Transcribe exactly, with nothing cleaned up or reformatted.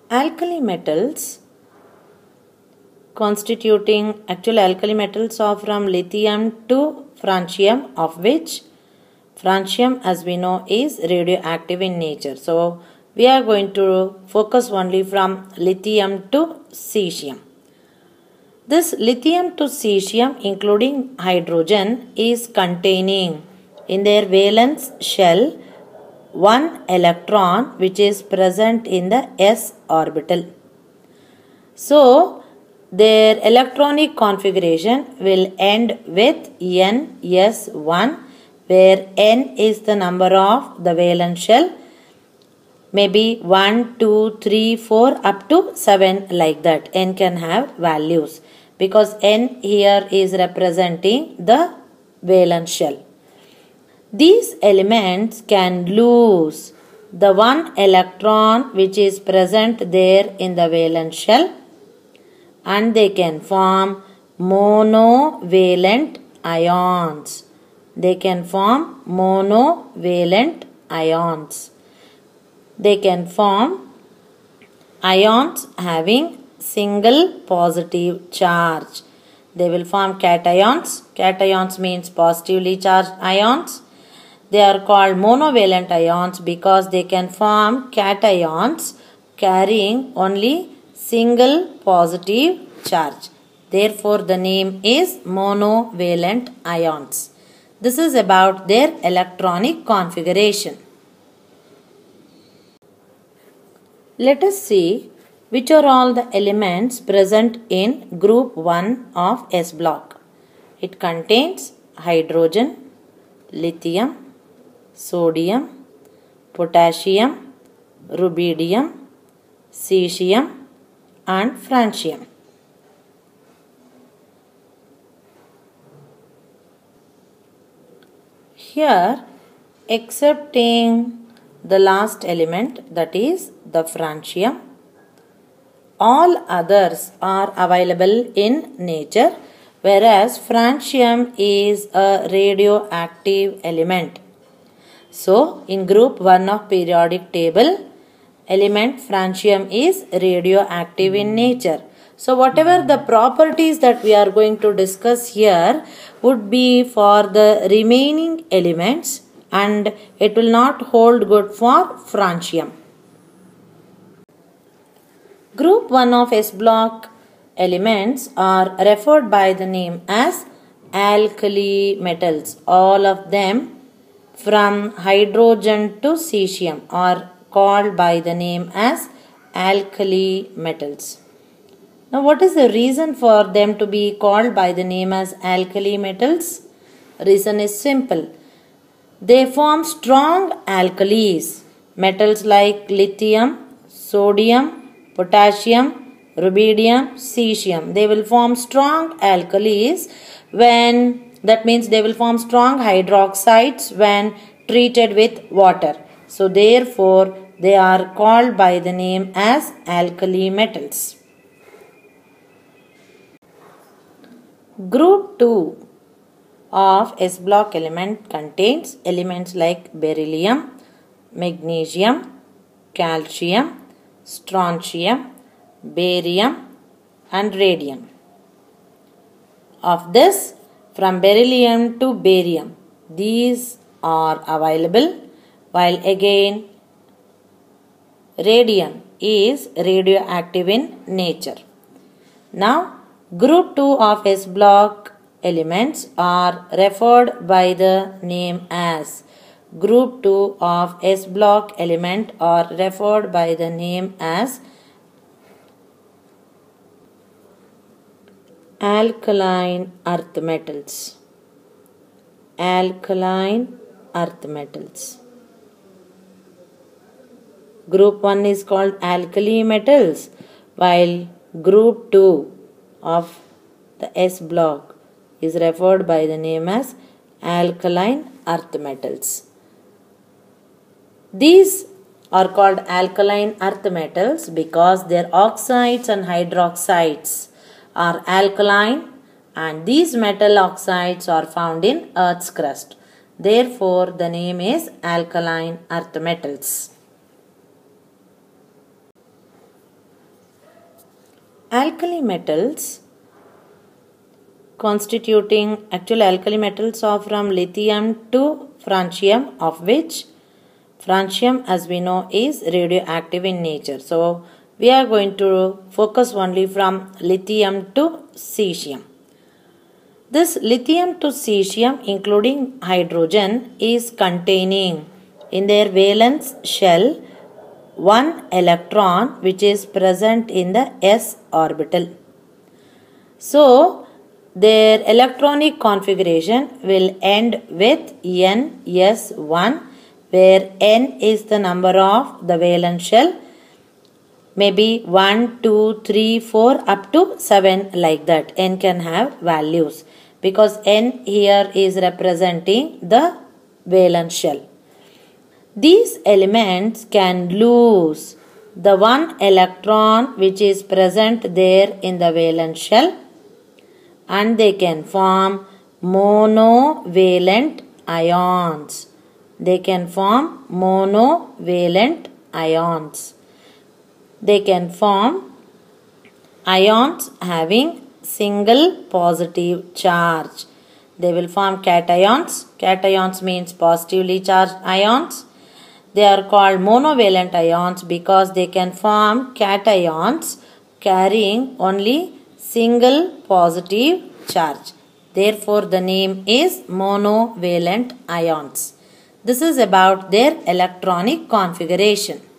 Alkali metals constituting actual alkali metals are from lithium to francium, of which francium, as we know, is radioactive in nature. So we are going to focus only from lithium to cesium. This lithium to cesium, including hydrogen, is containing in their valence shell one electron which is present in the s orbital. So their electronic configuration will end with N S one, where N is the number of the valence shell, maybe one, two, three, four up to seven, like that. N can have values because N here is representing the valence shell. These elements can lose the one electron which is present there in the valence shell, and they can form monovalent ions. They can form monovalent ions. They can form ions having single positive charge. They will form cations. Cations means positively charged ions. They are called monovalent ions because they can form cations carrying only single positive charge. Therefore, the name is monovalent ions. This is about their electronic configuration. Let us see which are all the elements present in group one of S block. It contains hydrogen, lithium, sodium, potassium, rubidium, cesium and francium. Here, excepting the last element, that is the francium, all others are available in nature, whereas francium is a radioactive element. So, in group one of periodic table, element francium is radioactive in nature. So, whatever the properties that we are going to discuss here would be for the remaining elements, and it will not hold good for francium. Group one of S block elements are referred by the name as alkali metals. All of them from hydrogen to cesium are called by the name as alkali metals. Now, what is the reason for them to be called by the name as alkali metals? Reason is simple. They form strong alkalis. Metals like lithium, sodium, potassium, rubidium, cesium. They will form strong alkalis when, that means they will form strong hydroxides when treated with water. So, therefore, they are called by the name as alkali metals. Group two of S block element contains elements like beryllium, magnesium, calcium, strontium, barium and radium. Of this, from beryllium to barium, these are available, while again radium is radioactive in nature. Now, group two of S block elements are referred by the name as group two of S block element are referred by the name as alkaline earth metals. Alkaline earth metals. Group one is called alkali metals, while group two of the S block is referred by the name as alkaline earth metals. These are called alkaline earth metals because their oxides and hydroxides are alkaline, and these metal oxides are found in Earth's crust. Therefore, the name is alkaline earth metals. Alkali metals constituting actual alkali metals are from lithium to francium, of which francium, as we know, is radioactive in nature. So we are going to focus only from lithium to cesium. This lithium to cesium, including hydrogen, is containing in their valence shell one electron which is present in the s orbital. So their electronic configuration will end with N S one, where N is the number of the valence shell, maybe one, two, three, four up to seven, like that. N can have values because N here is representing the valence shell. These elements can lose the one electron which is present there in the valence shell, and they can form monovalent ions. They can form monovalent ions. They can form ions having single positive charge. They will form cations. Cations means positively charged ions. They are called monovalent ions because they can form cations carrying only single positive charge. Therefore, the name is monovalent ions. This is about their electronic configuration.